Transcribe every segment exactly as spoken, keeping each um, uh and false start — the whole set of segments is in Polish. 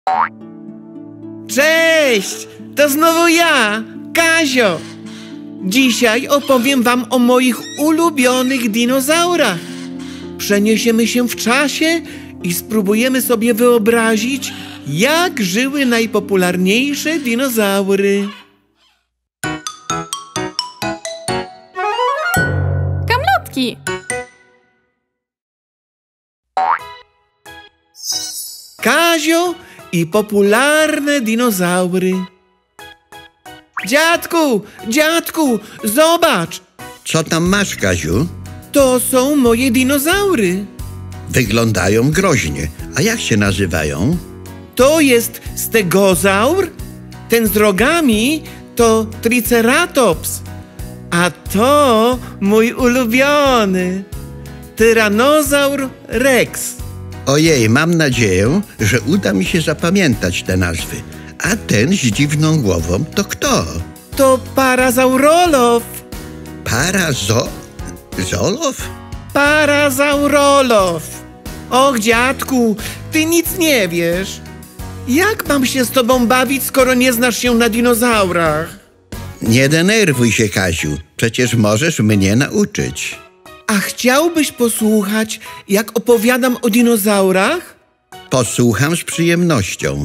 Cześć! To znowu ja, Kazio. Dzisiaj opowiem wam o moich ulubionych dinozaurach. Przeniesiemy się w czasie i spróbujemy sobie wyobrazić, jak żyły najpopularniejsze dinozaury. Kamlotki! Kazio i popularne dinozaury. Dziadku, dziadku, zobacz! Co tam masz, Kaziu? To są moje dinozaury. Wyglądają groźnie. A jak się nazywają? To jest stegozaur, ten z rogami to triceratops, a to mój ulubiony tyranozaur rex. Ojej, mam nadzieję, że uda mi się zapamiętać te nazwy. A ten z dziwną głową to kto? To parazaurolow. Parazo... Zolow? Parazaurolow. Och, dziadku, ty nic nie wiesz. Jak mam się z tobą bawić, skoro nie znasz się na dinozaurach? Nie denerwuj się, Kaziu. Przecież możesz mnie nauczyć. A chciałbyś posłuchać, jak opowiadam o dinozaurach? Posłucham z przyjemnością.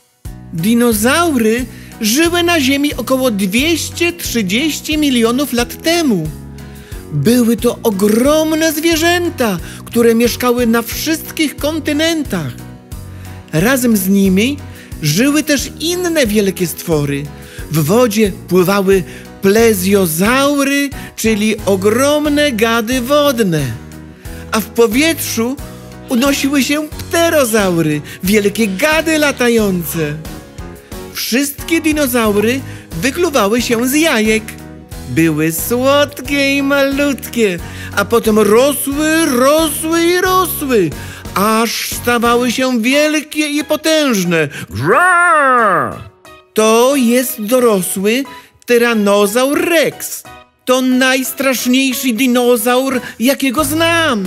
Dinozaury żyły na Ziemi około dwieście trzydzieści milionów lat temu. Były to ogromne zwierzęta, które mieszkały na wszystkich kontynentach. Razem z nimi żyły też inne wielkie stwory. W wodzie pływały plezjozaury, czyli ogromne gady wodne. A w powietrzu unosiły się pterozaury, wielkie gady latające. Wszystkie dinozaury wykluwały się z jajek. Były słodkie i malutkie, a potem rosły, rosły i rosły, aż stawały się wielkie i potężne. Grrr! To jest dorosły tyranozaur rex. To najstraszniejszy dinozaur, jakiego znam.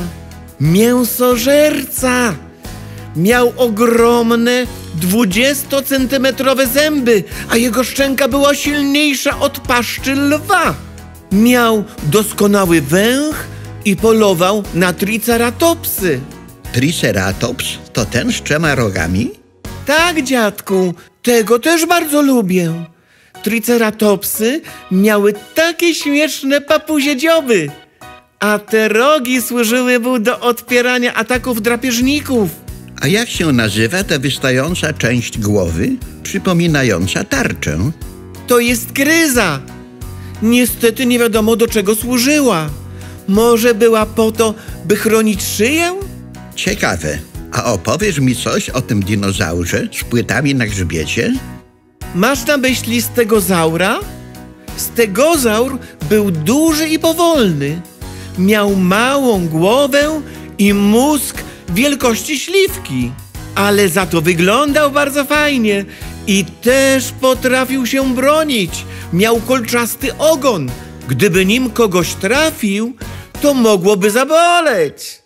Mięsożerca. Miał ogromne, dwudziestocentymetrowe zęby, a jego szczęka była silniejsza od paszczy lwa. Miał doskonały węch i polował na triceratopsy. Triceratops to ten z trzema rogami? Tak, dziadku, tego też bardzo lubię. Triceratopsy miały takie śmieszne papuzie dzioby, a te rogi służyły mu do odpierania ataków drapieżników. A jak się nazywa ta wystająca część głowy, przypominająca tarczę? To jest gryza. Niestety nie wiadomo, do czego służyła. Może była po to, by chronić szyję? Ciekawe. A opowiesz mi coś o tym dinozaurze z płytami na grzbiecie? Masz na myśli stegozaura? Stegozaur był duży i powolny. Miał małą głowę i mózg wielkości śliwki, ale za to wyglądał bardzo fajnie i też potrafił się bronić. Miał kolczasty ogon. Gdyby nim kogoś trafił, to mogłoby zaboleć.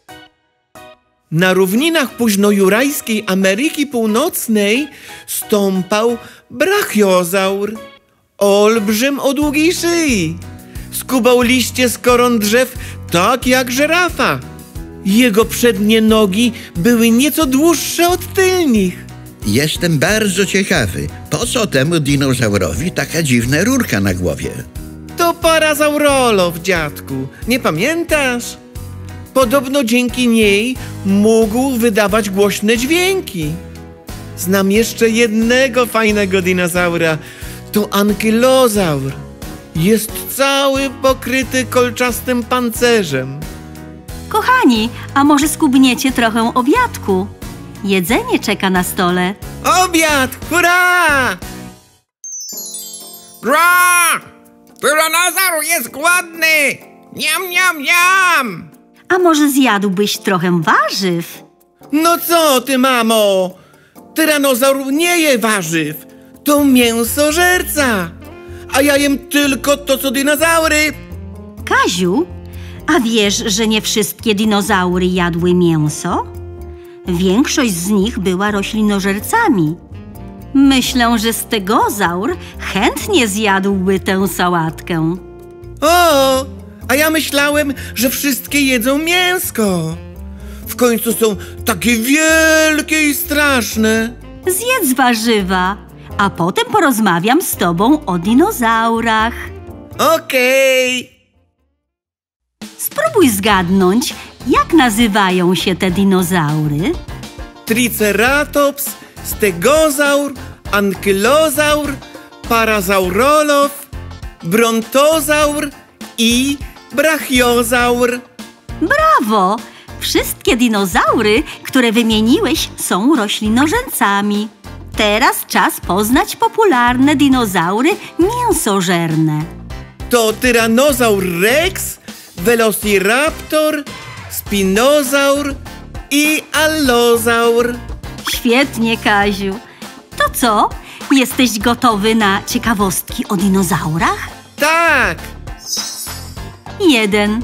Na równinach późnojurajskiej Ameryki Północnej stąpał brachiozaur, olbrzym o długiej szyi. Skubał liście z koron drzew tak jak żyrafa. Jego przednie nogi były nieco dłuższe od tylnych. Jestem bardzo ciekawy, po co temu dinozaurowi taka dziwna rurka na głowie? To parazaurolow, dziadku. Nie pamiętasz? Podobno dzięki niej mógł wydawać głośne dźwięki. Znam jeszcze jednego fajnego dinozaura. To ankylozaur. Jest cały pokryty kolczastym pancerzem. Kochani, a może skubniecie trochę obiadku? Jedzenie czeka na stole. Obiad! Hurra! Gra! Tyranozaur jest głodny! Niam, niam, niam! A może zjadłbyś trochę warzyw? No co ty, mamo? Tyranozaur nie je warzyw. To mięsożerca. A ja jem tylko to, co dinozaury. Kaziu, a wiesz, że nie wszystkie dinozaury jadły mięso? Większość z nich była roślinożercami. Myślę, że stegozaur chętnie zjadłby tę sałatkę. O, a ja myślałem, że wszystkie jedzą mięsko. W końcu są takie wielkie i straszne. Zjedz warzywa, a potem porozmawiam z tobą o dinozaurach. Okej. Spróbuj zgadnąć, jak nazywają się te dinozaury. Triceratops, stegozaur, ankylozaur, parasaurolof, brontozaur i brachiozaur. Brawo! Wszystkie dinozaury, które wymieniłeś, są roślinożercami. Teraz czas poznać popularne dinozaury mięsożerne. To tyranozaur rex, velociraptor, spinozaur i allozaur. Świetnie, Kaziu. To co? Jesteś gotowy na ciekawostki o dinozaurach? Tak! Jeden.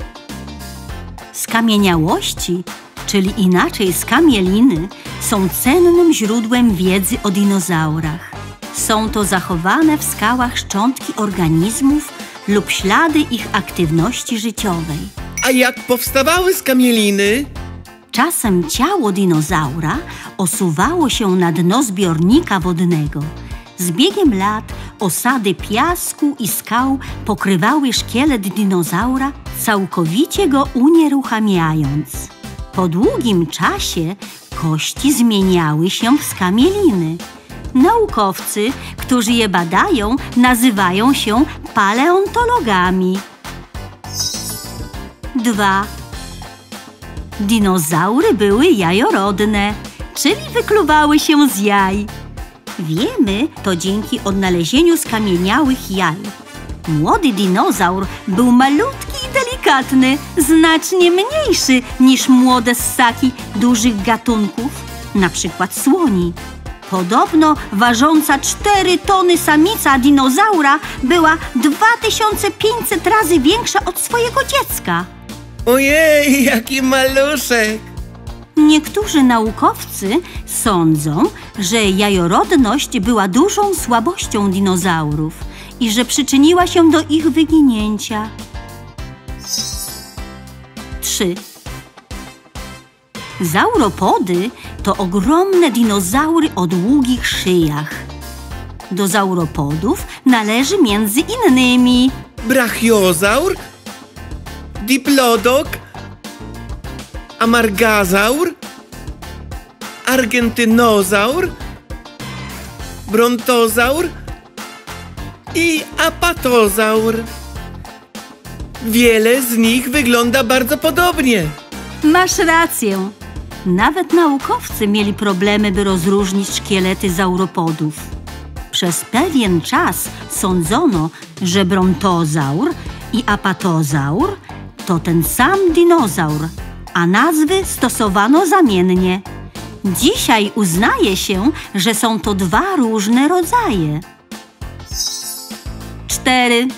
Skamieniałości, czyli inaczej skamieliny, są cennym źródłem wiedzy o dinozaurach. Są to zachowane w skałach szczątki organizmów lub ślady ich aktywności życiowej. A jak powstawały skamieliny? Czasem ciało dinozaura osuwało się na dno zbiornika wodnego. Z biegiem lat osady piasku i skał pokrywały szkielet dinozaura, całkowicie go unieruchamiając. Po długim czasie kości zmieniały się w skamieliny. Naukowcy, którzy je badają, nazywają się paleontologami. Dwa. Dinozaury były jajorodne, czyli wykluwały się z jaj. Wiemy to dzięki odnalezieniu skamieniałych jaj. Młody dinozaur był malutki i delikatny, znacznie mniejszy niż młode ssaki dużych gatunków, na przykład słoni. Podobno ważąca cztery tony samica dinozaura była dwa tysiące pięćset razy większa od swojego dziecka. Ojej, jaki maluszek! Niektórzy naukowcy sądzą, że jajorodność była dużą słabością dinozaurów i że przyczyniła się do ich wyginięcia. Trzy. Zauropody to ogromne dinozaury o długich szyjach. Do zauropodów należy między innymi Brachiozaur, diplodok, amargazaur, argentynozaur, brontozaur i apatozaur. Wiele z nich wygląda bardzo podobnie. Masz rację. Nawet naukowcy mieli problemy, by rozróżnić szkielety zauropodów. Przez pewien czas sądzono, że brontozaur i apatozaur to ten sam dinozaur, a nazwy stosowano zamiennie. Dzisiaj uznaje się, że są to dwa różne rodzaje. Cztery.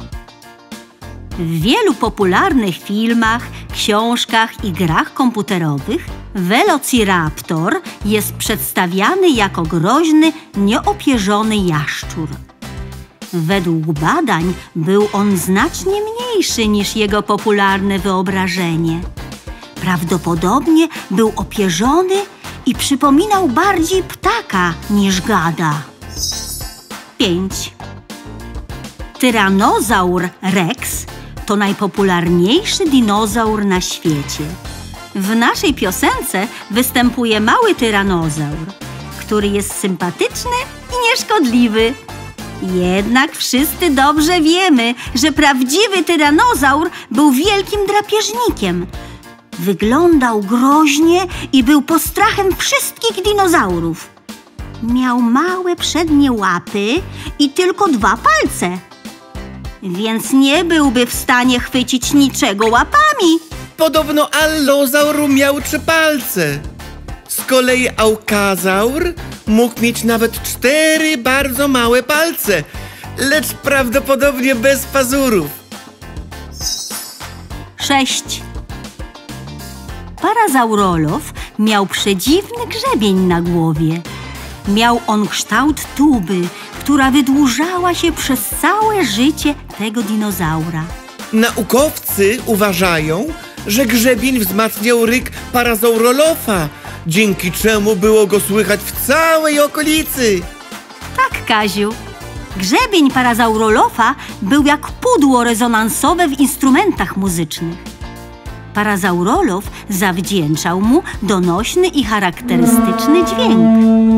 W wielu popularnych filmach, książkach i grach komputerowych Velociraptor jest przedstawiany jako groźny, nieopierzony jaszczur. Według badań był on znacznie mniejszy niż jego popularne wyobrażenie. Prawdopodobnie był opierzony i przypominał bardziej ptaka niż gada. Pięć. Tyranozaur rex to najpopularniejszy dinozaur na świecie. W naszej piosence występuje mały tyranozaur, który jest sympatyczny i nieszkodliwy. Jednak wszyscy dobrze wiemy, że prawdziwy tyranozaur był wielkim drapieżnikiem. Wyglądał groźnie i był postrachem wszystkich dinozaurów. Miał małe przednie łapy i tylko dwa palce, więc nie byłby w stanie chwycić niczego łapami. Podobno allozaur miał trzy palce. Z kolei aukazaur mógł mieć nawet cztery bardzo małe palce, lecz prawdopodobnie bez pazurów. Sześć. Parasaurolof miał przedziwny grzebień na głowie. Miał on kształt tuby, która wydłużała się przez całe życie tego dinozaura. Naukowcy uważają, że grzebień wzmacniał ryk Parasaurolofa, dzięki czemu było go słychać w całej okolicy. Tak, Kaziu. Grzebień Parasaurolofa był jak pudło rezonansowe w instrumentach muzycznych. Parasaurolof zawdzięczał mu donośny i charakterystyczny dźwięk.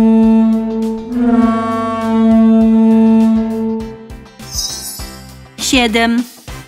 Siedem.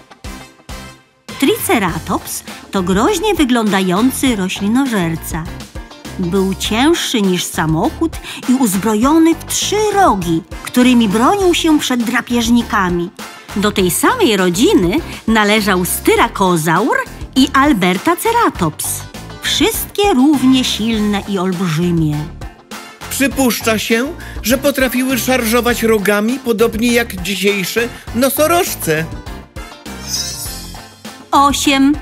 Triceratops to groźnie wyglądający roślinożerca. Był cięższy niż samochód i uzbrojony w trzy rogi, którymi bronił się przed drapieżnikami. Do tej samej rodziny należał Styrakozaur i Albertaceratops. Wszystkie równie silne i olbrzymie. Przypuszcza się, że potrafiły szarżować rogami, podobnie jak dzisiejsze nosorożce. Osiem.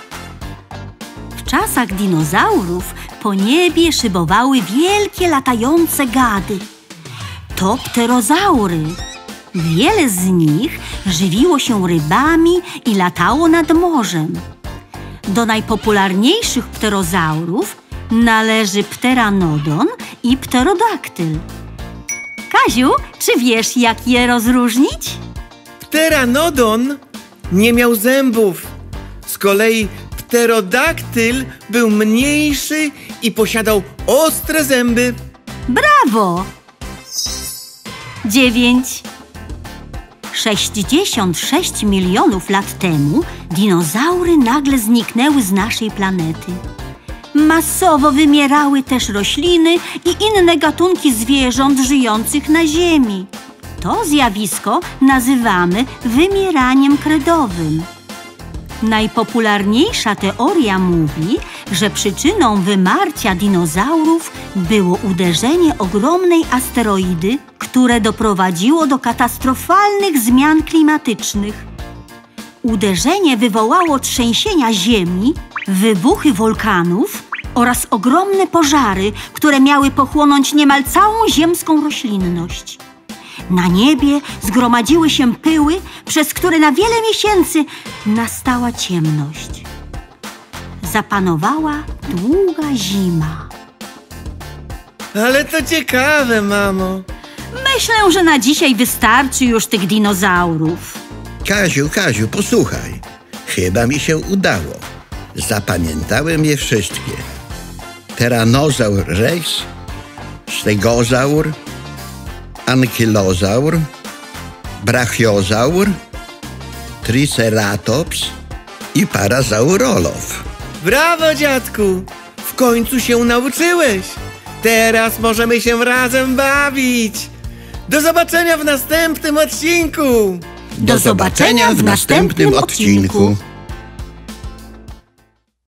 W czasach dinozaurów po niebie szybowały wielkie latające gady. To pterozaury. Wiele z nich żywiło się rybami i latało nad morzem. Do najpopularniejszych pterozaurów należy pteranodon i pterodaktyl. Kaziu, czy wiesz, jak je rozróżnić? Pteranodon nie miał zębów. Z kolei pterodaktyl był mniejszy i posiadał ostre zęby. Brawo! Dziewięć. sześćdziesiąt sześć milionów lat temu dinozaury nagle zniknęły z naszej planety. Masowo wymierały też rośliny i inne gatunki zwierząt żyjących na Ziemi. To zjawisko nazywamy wymieraniem kredowym. Najpopularniejsza teoria mówi, że przyczyną wymarcia dinozaurów było uderzenie ogromnej asteroidy, które doprowadziło do katastrofalnych zmian klimatycznych. Uderzenie wywołało trzęsienia ziemi, wybuchy wulkanów oraz ogromne pożary, które miały pochłonąć niemal całą ziemską roślinność. Na niebie zgromadziły się pyły, przez które na wiele miesięcy nastała ciemność. Zapanowała długa zima. Ale to ciekawe, mamo. Myślę, że na dzisiaj wystarczy już tych dinozaurów. Kaziu, Kaziu, posłuchaj. Chyba mi się udało. Zapamiętałem je wszystkie. Tyrannosaur rex, stegozaur, ankylozaur, brachiozaur, triceratops i parasaurolof. Brawo, dziadku! W końcu się nauczyłeś. Teraz możemy się razem bawić. Do zobaczenia w następnym odcinku. Do zobaczenia w następnym odcinku.